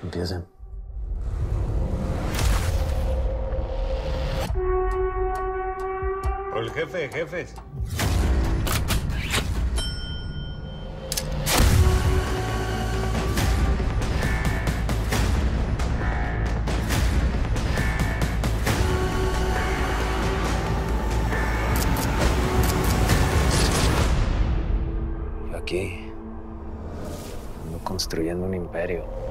Empiecen. O el jefe de jefes. Yo aquí ando construyendo un imperio.